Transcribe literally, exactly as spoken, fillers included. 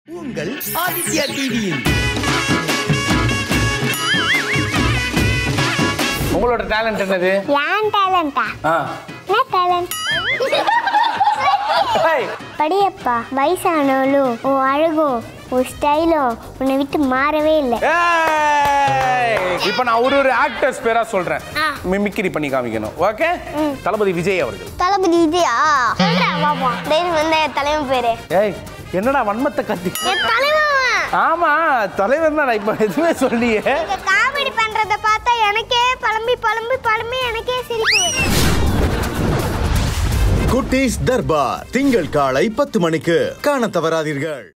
உங்கள் ஆதித்யா டிவியில் உங்களோட டேலண்ட் என்னது? ஏன் டேலண்டா? ஆ என்ன டேலண்ட்? ஹேய் படியப்பா, வயசானாலும் உன் அழகும் உன் ஸ்டைலும் உன்னை விட்டு மாறவே இல்லை. ஏய் இப்போ நான் ஒரு ஒரு ஆக்டர்ஸ் பேரா சொல்றேன். மிமிக்ரி பண்ணி காமிக்கணும். ஓகே? தளபதி விஜய் அவர்கள். தளபதி விஜயா? சொல்றேன் பாப்பா. டேய் வந்த தலைவன் பேரு. ஏய் என்னடா வன்மத்தை கத்தி? என் தலைவன். ஆமா தலைவன் தான். இப்போ எதுவுமே சொல்லியே. நீங்க காமெடி பண்றத பார்த்தா எனக்கே பழம்பி பழம்பி பழம்பி எனக்கே சிரிப்பு வருது. குட்டீஸ் தர்பார் திங்கள் காலை பத்து மணிக்கு காண தவறாதீர்கள்.